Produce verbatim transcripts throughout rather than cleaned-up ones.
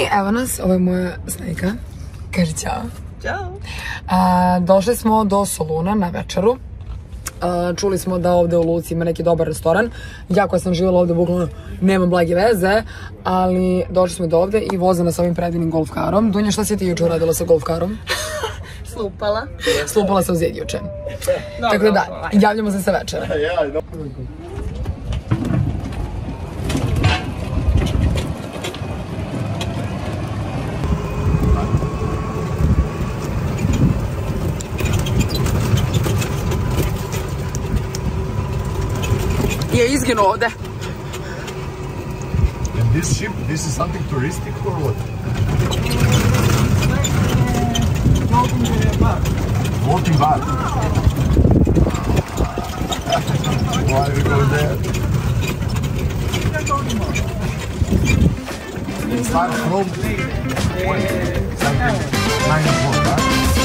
evo nas, ovo je moja snajka. Kaži ćao. Ćao. Došli smo do Soluna na večeru. Čuli smo da ovde u Luci ima neki dobar restoran. Ja koja sam živjela ovde, bukvalno nemam blage veze, ali došli smo do ovde i voze nas ovim predivnim golf karom. Dunja, šta si ti juče uradila sa golf karom? Slupala. Slupala se u zid juče. Tako da da, javljamo se sa večera. Je izginuo ovde. And this ship, this is something touristic or what? Floating bar. Floating bar. Why are we going there? It starts from something nine o'clock, right?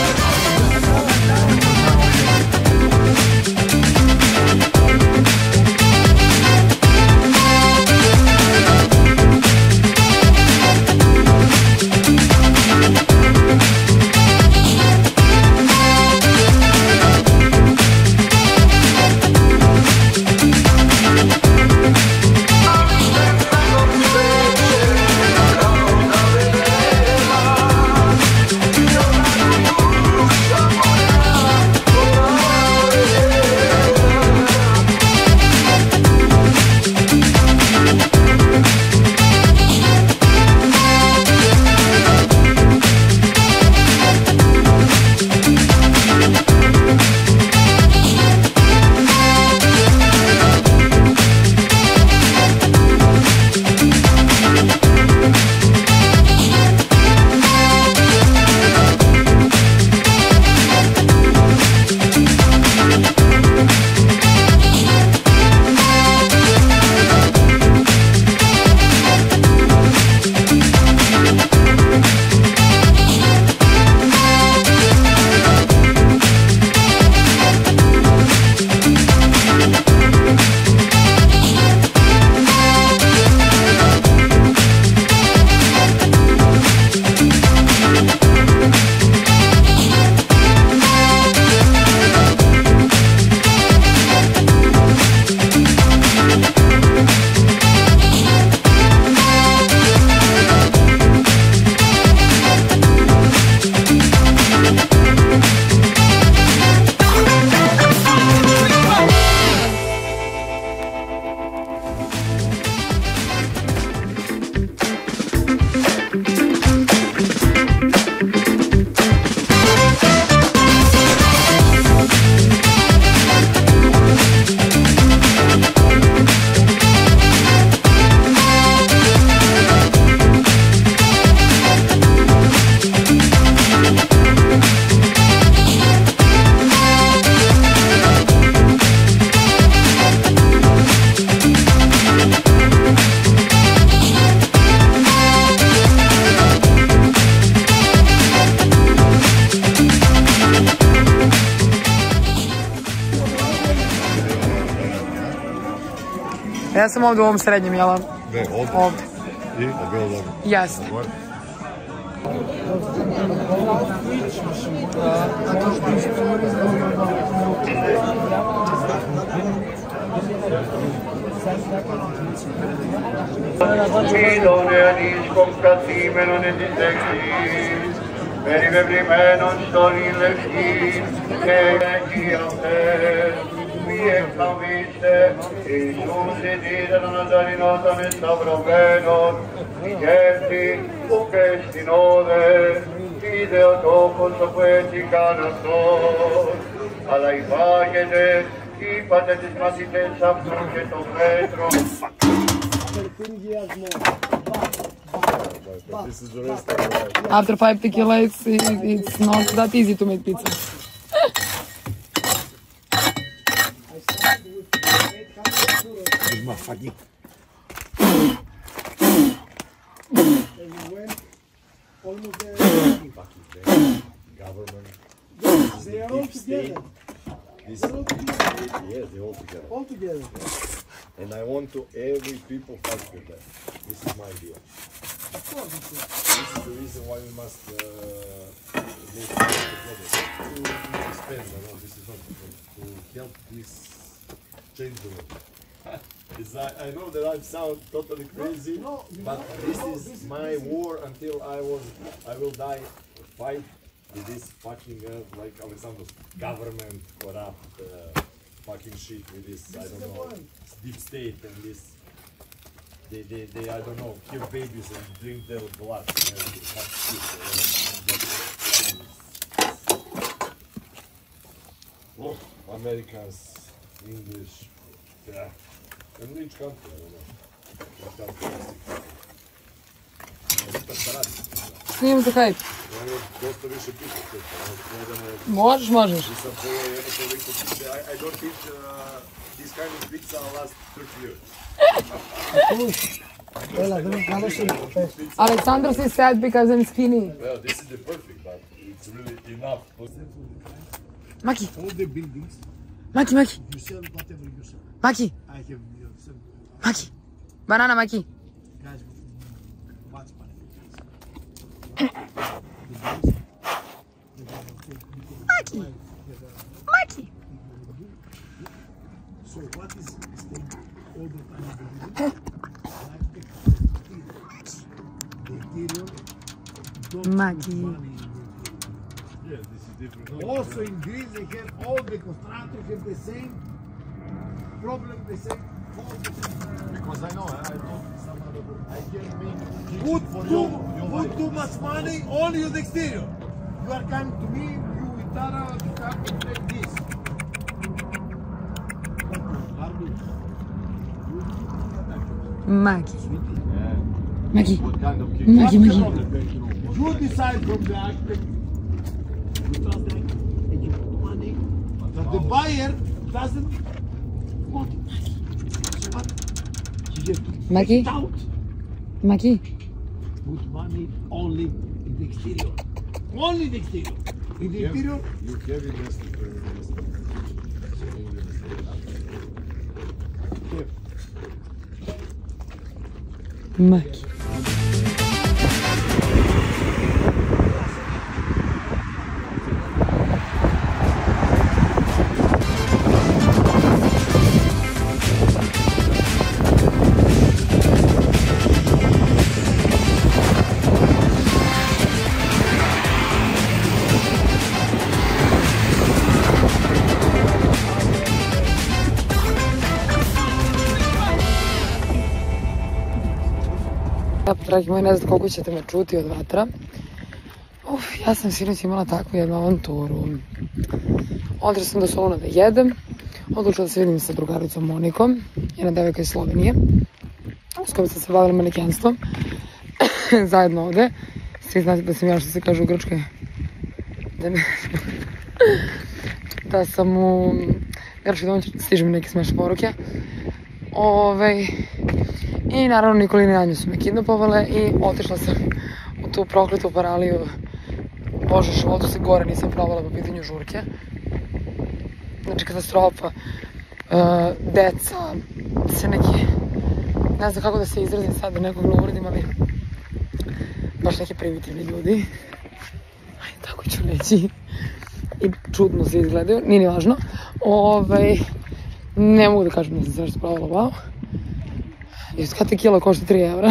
Ja sam ovdje u ovom srednjem, jel? Ne, ovdje. Ovdje. I obilo dobro. Jeste. Ecco viste, Gesù si dice non andare nota nel Savroveno, Micheti, Buchesti nove, Video dopo soppetti canator, alla Ivagene, I patetis masitenza, Proceto Petro. After five tequila, it's, it's not that easy to make pizza. Fucking. Almost there. Government. They are all together. This, They're all together. yeah, they're all together. All together. And I want to every people fight with them. This is my idea. This is the reason why we must uh, make the product. To expand, I know this is not to help this change the world. It's like, I know that I sound totally crazy, No, no, but no, this no, is this is my crazy. war until I was, I will die fight with this fucking uh, like Alexander's government corrupt uh, fucking shit with this, I don't know, deep state and this. They, they, they, I don't know, kill babies and drink their blood. And fuck shit, uh, oh, Americans, English, yeah. And rich country, I don't know. Rich country. Snijem se hajt. Ono dosta više pita, gledamo, Možeš, možeš. nisam pojao jedno toliko pizze. I, I don't eat uh, this kind of pizza last thirty years. Ela, vem cá, você. Alexander is sad because I'm skinny. Well, this is the perfect, but it's really enough. Maki, All the buildings, Maki, Maki, you sell whatever you sell. Maki, I have you sell Maki. Banana, Maki. guys what's money. Maki. Maki. So what is staying all the time in the building? The interior. Don't Maki. put money in the Yeah, this is different. interior. Also in Greece they have all the constructors have the same problem, the same all the same. Because I know, I, I told some other I can make kitchen Put for too, your, your put wife. too much money only on the exterior. You are coming to me, you with Tara, you have to take this. Maki. Yeah. Maki. What kind of kitchen? Maki, What's the Maki. problem? You decide from the architect. You trust the architect and you put money. But the buyer doesn't want it. So what? You have to Maki? take it out. Maki. Put money only in the exterior. Only the exterior. In the interior, You have invested for investment. So you invested. have. Maki. Ja, dragi moji, ne znam koliko ćete me čuti od vatra. Uf, ja sam sinoć imala takvu jednu avanturu. Otišla sam do Soluna da jedem. Odlučila da se vidim sa drugaricom Monikom, jedna devojka iz Slovenije, s kojom sam se bavila manekenstvom. Zajedno ovde. Svi znate da sam ja, što se kaže u Grčkoj, da, ne... da sam u Grčkoj domaći, stižu mi neke smešne poruke. Ove... I naravno Nikolina i Anja su me kidnapovale i otišla sam u tu prokletu paraliju. Bože, u životu se gore nisam provala po pitanju žurke. Znači katastrofa. Uh, deca, se neki, ne znam kako da se izrazim sad da nekog ne uvredim, ali baš neki primitivni ljudi. Aj, tako ću reći. I čudno se izgledaju, nije ni važno. Ove, ne mogu da kažem da sam se nešto provala, wow. I skate kilo košta tri evra.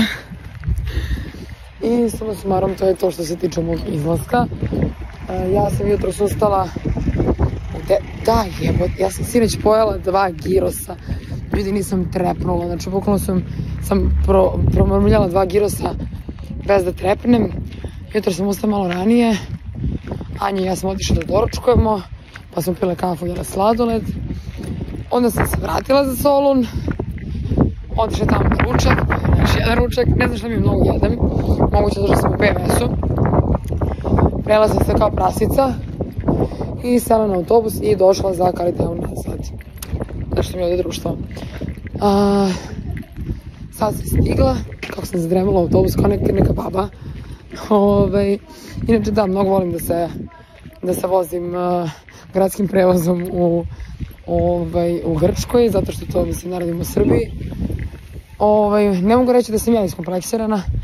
I suma sumarom, to je to što se tiče mog izlaska. E, ja sam jutros ustala... De, da, jebot, ja sam sinoć pojela dva girosa. Ljudi, nisam trepnula, znači bukvalno sam, sam pro, promrmljala dva girosa bez da trepnem. Jutro sam ustala malo ranije. Anja i ja sam otišla da doručkujemo, pa smo pile kafu, jela sladoled. Onda sam se vratila za Solun. Otišla tamo na ručak, još jedan ručak, ne znam šta mi mnogo jedem, moguće da sam u P M S-u. Prela sam se kao prasica i sela na autobus i došla za Kaliteon nazad. Nešto mi je ovdje društvo. A, sad sam stigla, kako sam zadremala u autobus kao neka, neka baba. Ove, inače da, mnogo volim da se, da se vozim uh, gradskim prevozom u, ovaj, u Grčkoj, zato što to mislim ne radim u Srbiji. Ovaj, ne mogu reći da sam ja iskompleksirana,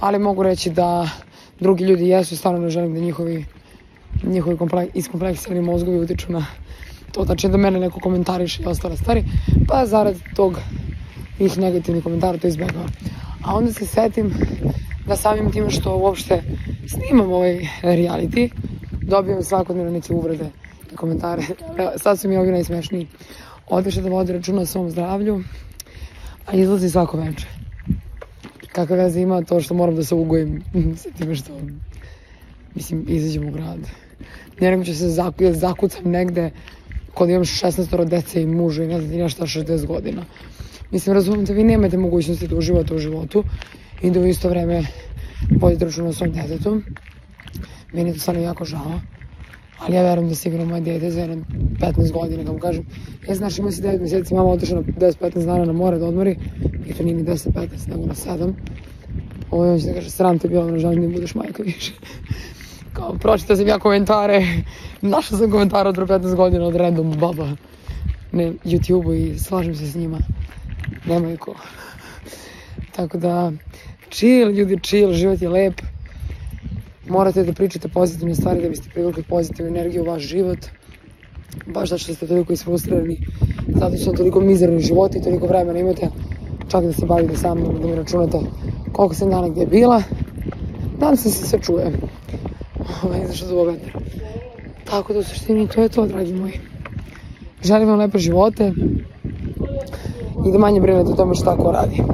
ali mogu reći da drugi ljudi jesu, stvarno ne želim da njihovi, njihovi iskompleksirani mozgovi utiču na to, znači da mene neko komentariše i ostale stvari, pa zarad tog njih negativnih komentara to izbjegao. A onda se setim da samim time što uopšte snimam ovaj reality, dobijem svakodnevno neke uvrede i komentare. Sad su mi ovi najsmešniji. Odeše da vodi računa o svom zdravlju, a izlazi svako večer. Kakve veze ima to što moram da se ugojim sa time što, mislim, izađem u grad. Ne nego ću se zaku, zakucam negde kod imam šesnaestoro dece i muža i ne znam šta šezdeset godina. Mislim, razumijem da vi nemate mogućnosti da uživate u životu i da u isto vreme vodite računa o svom detetu. Meni je to stvarno jako žao, ali ja verujem da sigurno moje dete za jedno petnaest godina, kao kažem, ja znaš, ima si devet mjeseci, mama otišla na deset petnaest dana na more da odmori, i to nije ni deset petnaest, nego na sedam. Ovo je će da kaže, sram te bilo, želim da mi budeš majka više. Kao, pročitao sam ja komentare, našla sam komentare od petnaest godina od random baba na YouTube-u i slažem se s njima. Nemaju ko. Tako da, chill, ljudi, chill, život je lep. Morate da pričate pozitivne stvari da biste privukli pozitivnu energiju u vaš život. Baš zato što ste toliko isfrustrirani, zato što toliko mizerni životi i toliko vremena imate, čak da se bavite sa mnom, da mi računate koliko sam dana gdje je bila. Nadam se se sve čuje. Zašto zbog vedra. Tako da u suštini to je to, dragi moji. Želim vam lepe živote i da manje brinete o tome šta ko radi.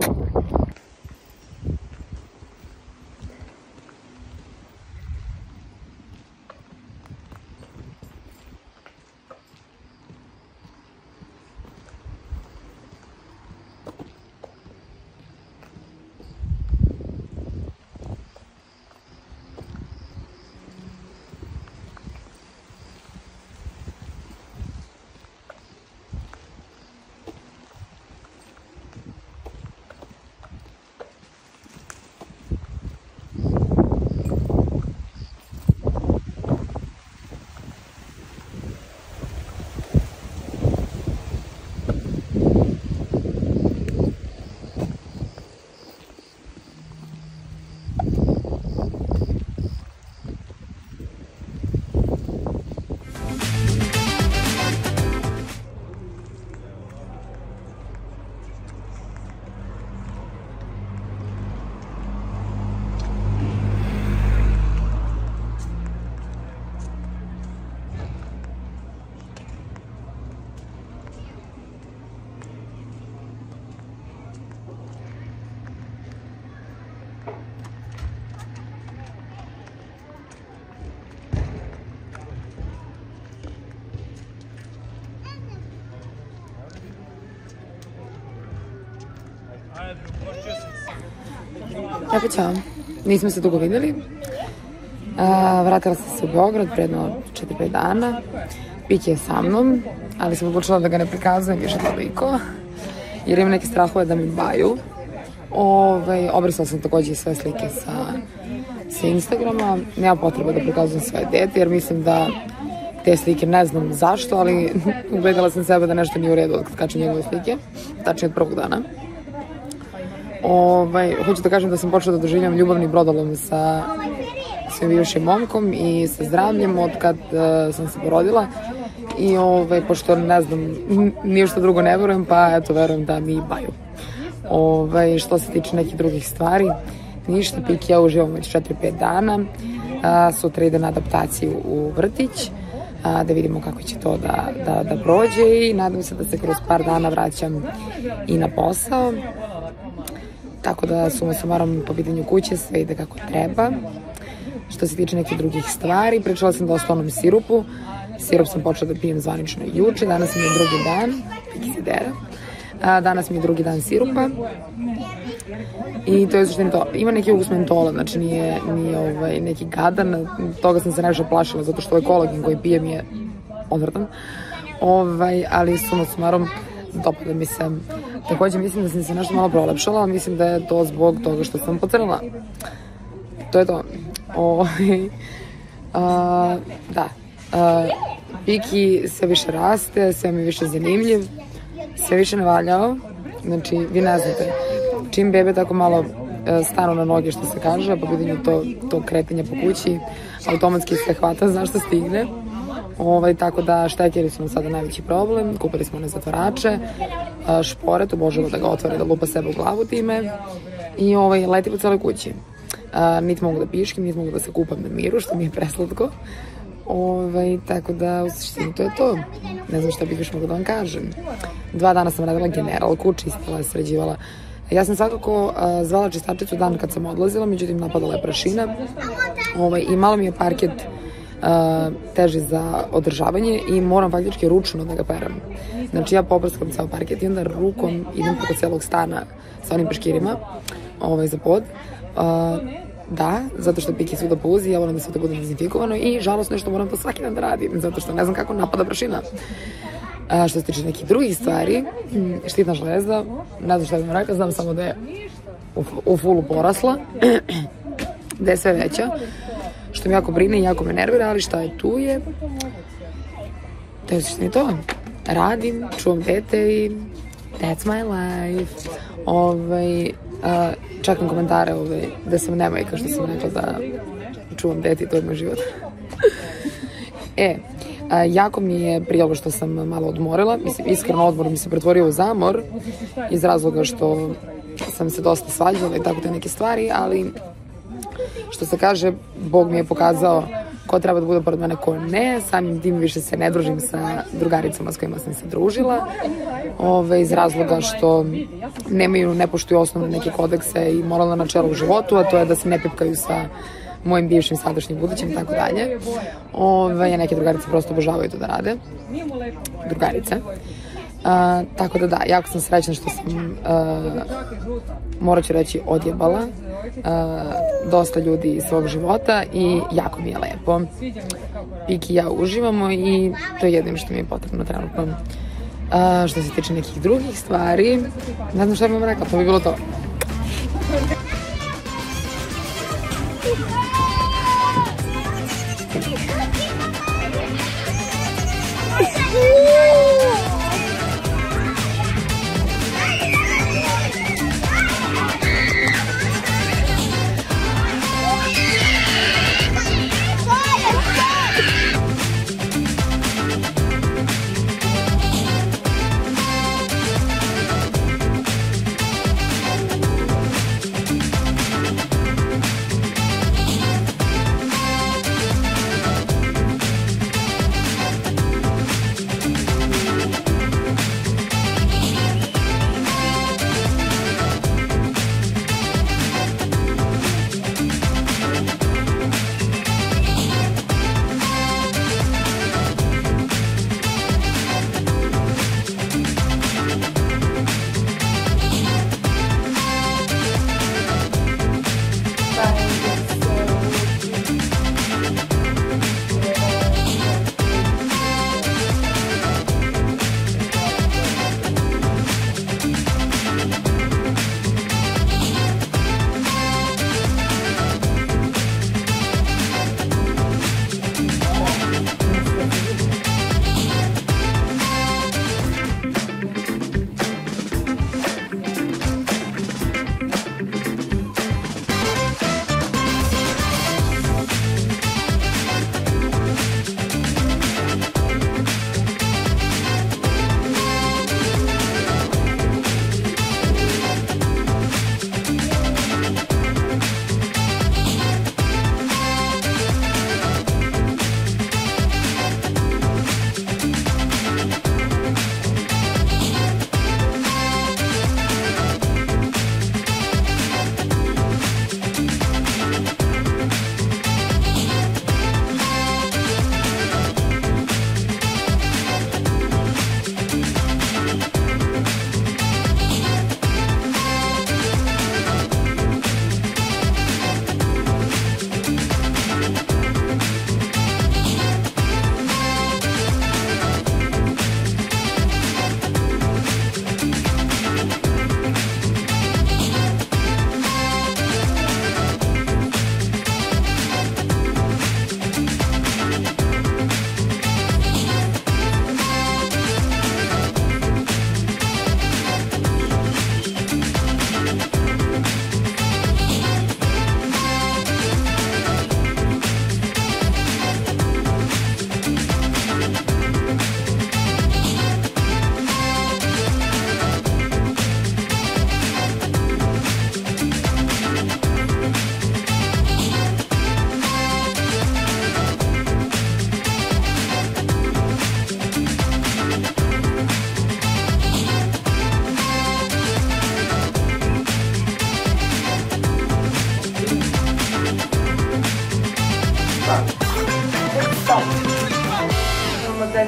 Tako ćao, nismo se dugo vidjeli. Vratila sam se u Beograd pre jedno četiri pet dana. Piki je sa mnom, ali sam odlučila da ga ne prikazujem više toliko, jer imam neke strahove da mi baju. Obrisala sam također sve slike sa, sa Instagrama. Nema potrebe da prikazujem svoje dete, jer mislim da te slike ne znam zašto, ali ubedila sam sebe da nešto nije u redu od kad kačem njegove slike, tačnije od prvog dana. Ovaj, hoću da kažem da sam počela da doživljam ljubavni brodolom sa svim bivšim momkom i sa zdravljem od kad uh, sam se porodila i ovaj, pošto ne znam, ništa drugo ne verujem, pa eto verujem da mi baju. Ovaj, što se tiče nekih drugih stvari, ništa, Piki ja uživam već četiri pet dana, uh, sutra ide na adaptaciju u vrtić, uh, da vidimo kako će to da, da, da prođe i nadam se da se kroz par dana vraćam i na posao. Tako da suma sumarom po pitanju kuće sve ide kako treba. Što se tiče nekih drugih stvari, pričala sam dosta o onom sirupu. Sirup sam počela da pijem zvanično juče, danas mi je drugi dan, A, danas mi je drugi dan sirupa. I to je suštini to. Ima neki ukus mentola, znači nije, nije ovaj, neki gadan, toga sam se najviše plašila, zato što ovaj kolagen koji pijem je odvratan. Ovaj, ali suma sumarom dopada mi se. Također mislim da sam se nešto malo prolepšala, ali mislim da je to zbog toga što sam pocrnila. To je to. O, a, da. A, Piki sve više raste, sve mi je više zanimljiv, sve više navaljao. Znači, vi ne znate, čim bebe tako malo stanu na noge, što se kaže, po pitanju to, to kretanje po kući, automatski se hvata, znaš što stigne. Ovaj, tako da štekeri su nam sada najveći problem, kupili smo one zatvarače, špore, to božemo da ga otvore, da lupa sebe u glavu time i ovaj, leti po celoj kući. Niti mogu da piškim, niti mogu da se kupam na miru, što mi je preslatko. Ovaj, tako da, u suštini, to je to. Ne znam šta bih još mogla da vam kažem. Dva dana sam radila generalku, čistila, sređivala. Ja sam svakako uh, zvala čistačicu dan kad sam odlazila, međutim napadala je prašina. Ovaj, I malo mi je parket uh, teži za održavanje i moram faktički ručno da ga perem. Znači ja poprskam ceo parket i onda rukom idem preko celog stana sa onim peškirima ovaj, za pod. Uh, Da, zato što piki svuda puzi, ja volim da sve to bude dezinfikovano i žalostno je što moram to svaki dan da radim, zato što ne znam kako napada prašina. A, što se tiče nekih drugih stvari, štitna žlezda, ne znam šta bih vam rekla, znam samo da je u, u fullu porasla, da je sve veća, što mi jako brine i jako me nervira, ali šta je tu je. To je što je to. Radim, čuvam dete i that's my life. Ovaj... Uh, čekam komentare ovaj, da sam nemajka, što sam rekla da čuvam dete i to je moj život. e, uh, jako mi je prijelo što sam malo odmorila, mislim, iskreno odmor mi se pretvorio u zamor iz razloga što sam se dosta svađala i tako te neke stvari, ali što se kaže, Bog mi je pokazao ko treba da bude pored mene, ko ne, samim tim više se ne družim sa drugaricama s kojima sam se družila, ove, iz razloga što nemaju, ne poštuju osnovne neke kodekse i moralna načela u životu, a to je da se ne pipkaju sa mojim bivšim, sadašnjim, budućim i tako dalje. Ove, neke drugarice prosto obožavaju to da rade. Drugarice. Uh, tako da da, jako sam srećna što sam, uh, morat ću reći, odjebala uh, dosta ljudi iz svog života i jako mi je lepo. Piki i ja uživamo i to je jedino što mi je potrebno trenutno. Uh, što se tiče nekih drugih stvari, ne znam šta bih vam rekla, to bi bilo to.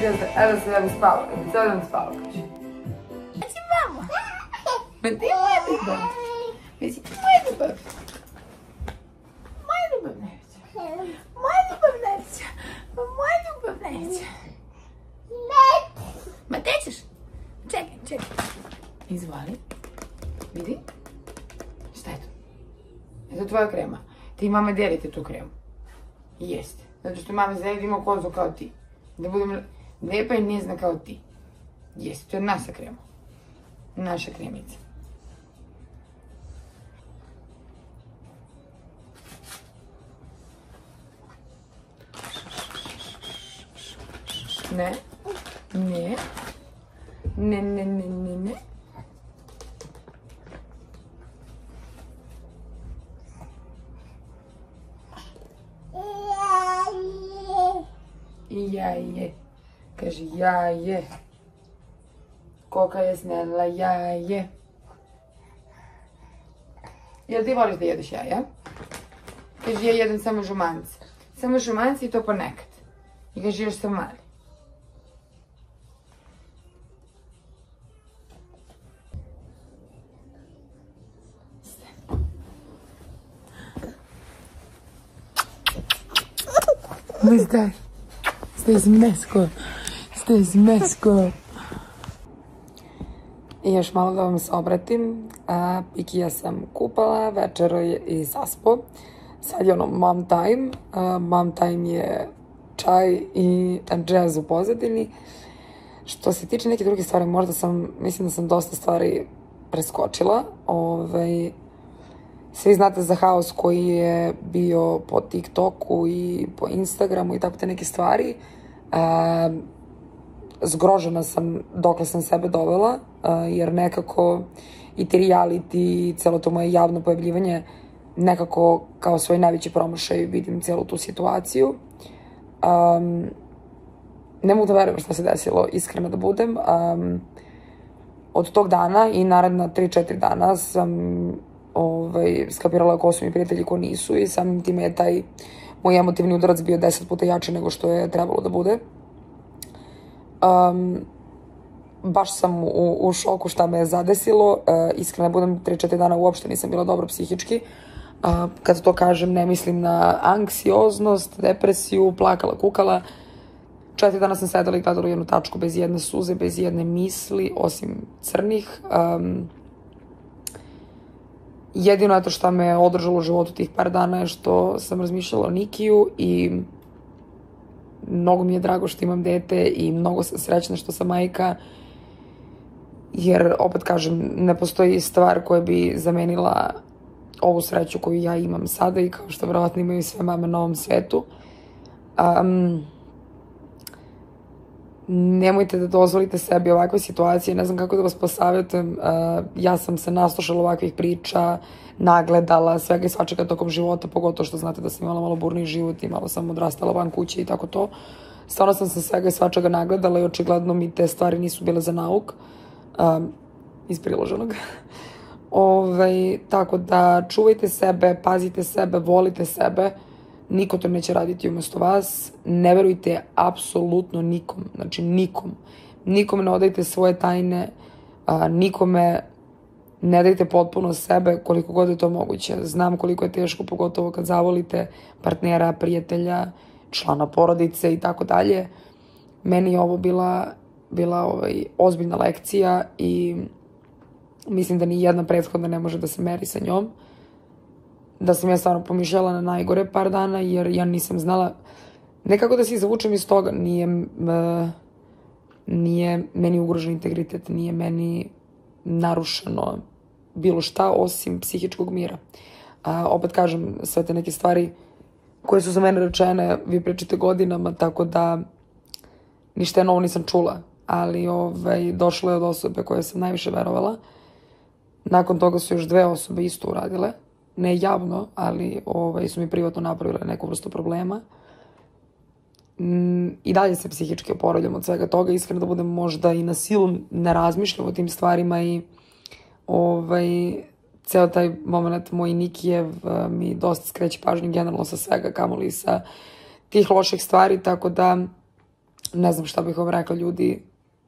se, evo se, evo spava, kad bi cijel dan spava, kaže. Znači, mama, ma ti je moja ljubav. Znači, moja ljubav. Moja ljubav najveća. Moja ljubav najveća. Moja ljubav najveća. Ma te ćeš? Čekaj, čekaj. Izvali. Vidi. Šta je to? Je to tvoja krema? Ti i mame delite tu kremu. Jeste. Zato što mame želi da ima kozu kao ti. Da budem lepa i njezna kao ti. Jeste, to je naša krema. Naša kremica. Ne. Ne. Ne, ne, ne, ne, ne. Ja je. Kaže, ja je. Koka je snela, ja je. Jel ti voliš da jedeš jaja? Kaže, ja jedem samo žumance. Samo žumance i to ponekad. I kaže, još sam mali. Mas daj. Ste zmesko. Ste zmesko. I još malo da vam se obratim. Pikija sam kupala, večero je i zaspo. Sad je ono mom time. Mom time je čaj i džez u pozadini. Što se tiče neke druge stvari, možda sam, mislim da sam dosta stvari preskočila. Ovaj... Svi znate za haos koji je bio po TikToku i po Instagramu i tako te neke stvari. E, zgrožena sam dokle sam sebe dovela, e, jer nekako i ti reality i celo to moje javno pojavljivanje nekako kao svoj najveći promašaj vidim cijelu tu situaciju. Um, ne mogu da verujem šta se desilo, iskreno da budem. Um, od tog dana i naredna tri četiri dana sam ovaj, skapirala ko su mi prijatelji, ko nisu i samim time je taj moj emotivni udarac bio deset puta jači nego što je trebalo da bude. Um, baš sam u, u šoku šta me je zadesilo. Uh, iskreno budem, tri četiri dana uopšte nisam bila dobro psihički. Uh, kad to kažem, ne mislim na anksioznost, depresiju, plakala, kukala. Četiri dana sam sedela i gledala u jednu tačku bez jedne suze, bez jedne misli, osim crnih. Um, jedino eto što me je održalo u životu tih par dana je što sam razmišljala o Nikiju i mnogo mi je drago što imam dete i mnogo sam srećna što sam majka, jer opet kažem, ne postoji stvar koja bi zamenila ovu sreću koju ja imam sada i kao što vjerovatno imaju sve mame na ovom svetu. Um, nemojte da dozvolite sebi ovakve situacije, ne znam kako da vas posavjetujem. Uh, ja sam se naslušala ovakvih priča, nagledala svega i svačega tokom života, pogotovo što znate da sam imala malo burniji život i malo sam odrastala van kuće i tako to. Stvarno sam se svega i svačega nagledala i očigledno mi te stvari nisu bile za nauk, um, iz priloženog. Ove, tako da čuvajte sebe, pazite sebe, volite sebe. Niko to neće raditi umjesto vas. Ne verujte apsolutno nikom. Znači nikom. Nikome ne odajte svoje tajne. A, nikome ne dajte potpuno sebe koliko god je to moguće. Znam koliko je teško, pogotovo kad zavolite partnera, prijatelja, člana porodice i tako dalje. Meni je ovo bila, bila ovaj, ozbiljna lekcija i mislim da ni jedna prethodna ne može da se meri sa njom. Da sam ja stvarno pomišljala na najgore par dana, jer ja nisam znala nekako da se izvučem iz toga. Nije, uh, nije meni ugrožen integritet, nije meni narušeno bilo šta osim psihičkog mira. Uh, opet kažem, sve te neke stvari koje su za mene rečene, vi pričate godinama, tako da ništa je novo nisam čula. Ali ovaj, došlo je od osobe koje sam najviše verovala. Nakon toga su još dve osobe isto uradile. Ne javno, ali ovaj, su mi privatno napravile neku vrstu problema. Mm, I dalje se psihički oporavljam od svega toga. Iskreno da budem, možda i na silu ne razmišljam o tim stvarima i ovaj, ceo taj moment moj Nikijev mi dosta skreće pažnju generalno sa svega, kamoli sa tih loših stvari, tako da ne znam šta bih vam rekla, ljudi.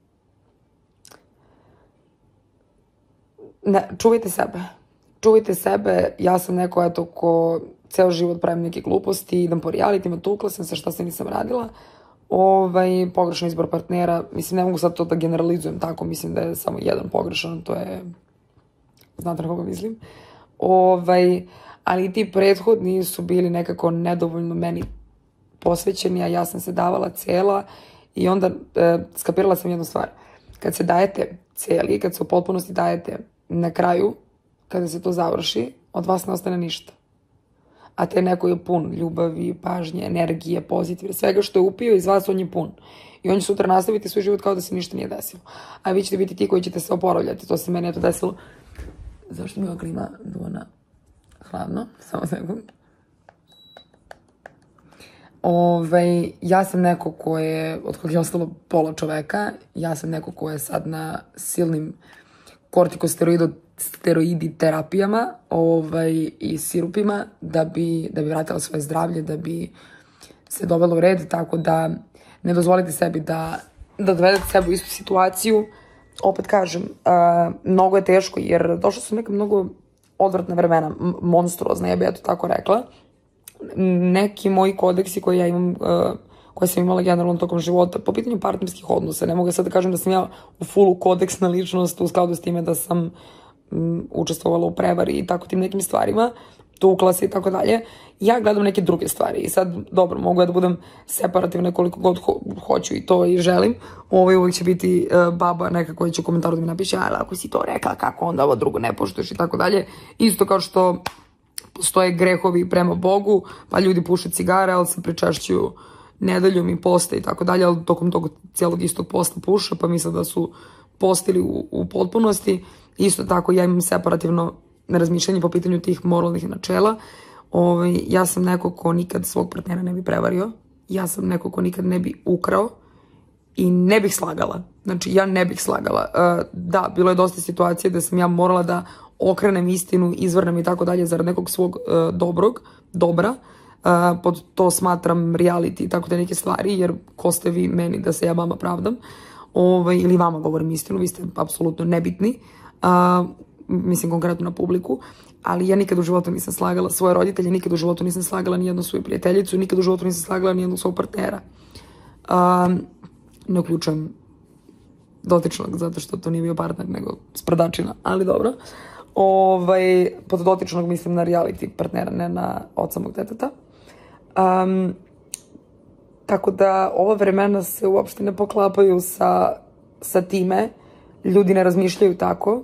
Ne, čuvajte sebe. Čuvajte sebe, ja sam neko, eto, ko ceo život pravim neke gluposti, idem po realitima, tukla sam se, šta se nisam radila. Ovaj, pogrešan izbor partnera, mislim, ne mogu sad to da generalizujem tako, mislim da je samo jedan pogrešan, to je, znate na koga mislim. Ovaj, ali ti prethodni su bili nekako nedovoljno meni posvećeni, a ja sam se davala cela i onda e, skapirala sam jednu stvar. Kad se dajete celi, kad se u potpunosti dajete, na kraju, kada se to završi, od vas ne ostane ništa. A te neko je pun ljubavi, pažnje, energije, pozitive, svega što je upio iz vas, on je pun. I on će sutra nastaviti svoj život kao da se ništa nije desilo. A vi ćete biti ti koji ćete se oporavljati. To se meni eto desilo. Zašto mi ova klima duva hladno? Samo sekund. Ove, ja sam neko ko je, od kog je ostalo pola čoveka, ja sam neko ko je sad na silnim kortikosteroidi terapijama ovaj, i sirupima da bi, da bi vratila svoje zdravlje, da bi se dovelo u red, tako da ne dozvolite sebi da, da dovedete sebe u istu situaciju. Opet kažem, uh, mnogo je teško jer došla su neka mnogo odvratna vremena, monstruozna, ja bi ja to tako rekla. Neki moji kodeksi koje ja imam, uh, koje sam imala generalno tokom života, po pitanju partnerskih odnosa, ne mogu sad da kažem da sam ja u fullu kodeksna ličnost u skladu s time da sam um, učestvovala u prevari i tako tim nekim stvarima, tukla se i tako dalje. Ja gledam neke druge stvari i sad, dobro, mogu ja da budem separativna koliko god ho hoću i to i želim. Ovo uvijek će biti uh, baba neka koja će u komentaru da mi napiše, ali ako si to rekla, kako onda ovo drugo ne poštuješ i tako dalje. Isto kao što postoje grehovi prema Bogu, pa ljudi puše cigare, ali se pričašćuju nedeljom i poste i tako dalje, ali tokom tog cijelog istog posta puše, pa misle da su postili u, u potpunosti. Isto tako ja imam separativno razmišljanje po pitanju tih moralnih načela. Ovaj, ja sam neko ko nikad svog partnera ne bi prevario, ja sam neko ko nikad ne bi ukrao i ne bih slagala. Znači, ja ne bih slagala. Uh, da, bilo je dosta situacije da sam ja morala da okrenem istinu, izvrnem i tako dalje zarad nekog svog uh, dobrog, dobra. Uh, pod to smatram reality i tako te neke stvari, jer ko ste vi meni da se ja vama pravdam, ovaj, ili vama govorim istinu, vi ste apsolutno nebitni, uh, mislim konkretno na publiku, ali ja nikad u životu nisam slagala svoje roditelje, nikad u životu nisam slagala nijednu svoju prijateljicu, nikad u životu nisam slagala nijednog svog partnera. Uh, ne uključujem dotičnog, zato što to nije bio partner, nego sprdačina, ali dobro. Ovaj, pod dotičnog mislim na reality partnera, ne na oca mog deteta. Um, tako da ova vremena se uopšte ne poklapaju sa, sa time. Ljudi ne razmišljaju tako.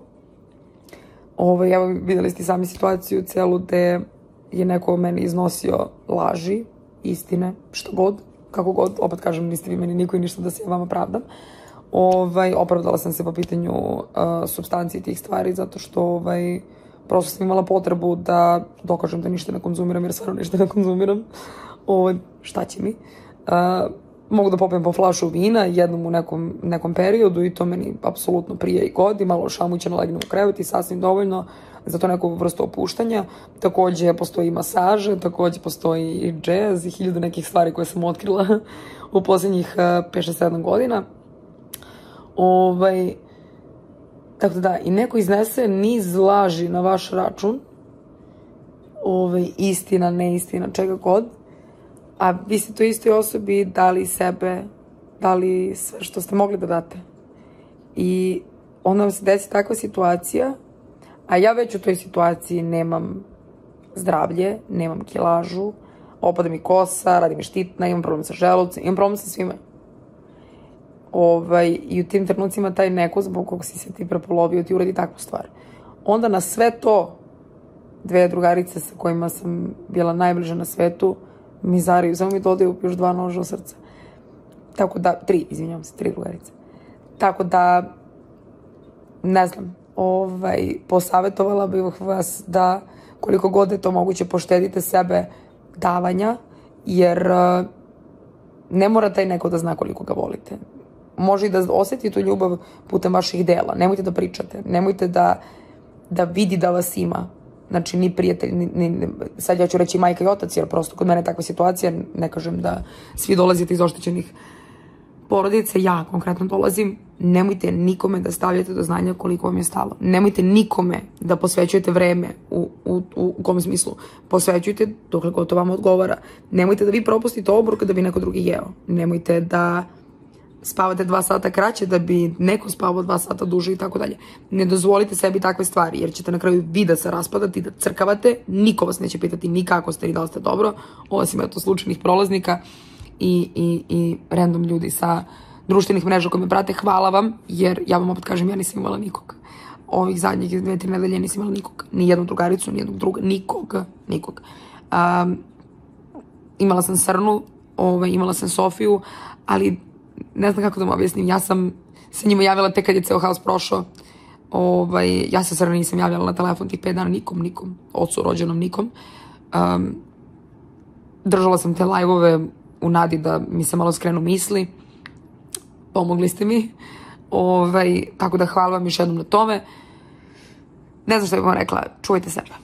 Ovaj, evo, videli ste sami situaciju celu gde je neko meni iznosio laži, istine, što god, kako god. Opet kažem, niste vi meni niko i ništa da se ja vama pravdam. Ovaj, opravdala sam se po pitanju uh, supstancije tih stvari, zato što ovaj, prosto sam imala potrebu da dokažem da ništa ne konzumiram, jer stvarno ništa ne konzumiram. Ovaj, šta će mi? Uh, mogu da popijem po flašu vina jednom u nekom, nekom periodu i to meni apsolutno prije i godi, malo šamućeno legnem u krevet i sasvim dovoljno za to neku vrstu opuštanja. Takođe postoji masaže, takođe postoji i džez i hiljadu nekih stvari koje sam otkrila u posljednjih uh, pet šest sedam godina. Ovaj, tako da, i neko iznese niz laži na vaš račun, ovaj, istina, neistina, čega god, a vi ste to istoj osobi dali sebe, dali sve što ste mogli da date. I onda vam se desi takva situacija, a ja već u toj situaciji nemam zdravlje, nemam kilažu, opada mi kosa, radi mi štitna, imam problem sa želucem, imam problem sa svime. Ovaj, i u tim trenucima taj neko zbog kog si se ti prepolovio ti uradi takvu stvar. Onda na sve to dve drugarice sa kojima sam bila najbliža na svetu mi zariju, samo mi dodaju još dva noža u srce. Tako da, tri, izvinjavam se, tri drugarice. Tako da, ne znam, ovaj, posavetovala bih vas da koliko god je to moguće poštedite sebe davanja, jer uh, ne mora taj neko da zna koliko ga volite. Može i da osjeti tu ljubav putem vaših dela. Nemojte da pričate. Nemojte da, da vidi da vas ima. Znači, ni prijatelj, ni, ni, sad ja ću reći majka i otac, jer prosto kod mene je takva situacija, ne kažem da svi dolazite iz oštećenih porodice, ja konkretno dolazim, nemojte nikome da stavljate do znanja koliko vam je stalo. Nemojte nikome da posvećujete vreme u, u, u, u kom smislu. Posvećujte dokle god to vama odgovara. Nemojte da vi propustite obrok da bi neko drugi jeo. Nemojte da spavate dva sata kraće da bi neko spavao dva sata duže i tako dalje. Ne dozvolite sebi takve stvari, jer ćete na kraju vi da se raspadate i da crkavate. Niko vas neće pitati ni kako ste i da li ste dobro, osim eto slučajnih prolaznika i, i, i random ljudi sa društvenih mreža koji me prate. Hvala vam, jer ja vam opet kažem, ja nisam imala nikog. Ovih zadnjih dve, tri nedelje nisam imala nikog. Ni jednu drugaricu, ni jednog druga, nikog, nikog. Um, imala sam Srnu, ovaj, imala sam Sofiju, ali ne znam kako da mu objasnim, ja sam se njima javila tek kad je ceo haos prošao. Ovaj, ja se Srni nisam javljala na telefon tih pet dana nikom, nikom, ocu rođenom nikom. Um, držala sam te live-ove u nadi da mi se malo skrenu misli. Pomogli ste mi. Ovaj, tako da hvala vam još jednom na tome. Ne znam što bih vam rekla, čuvajte sebe.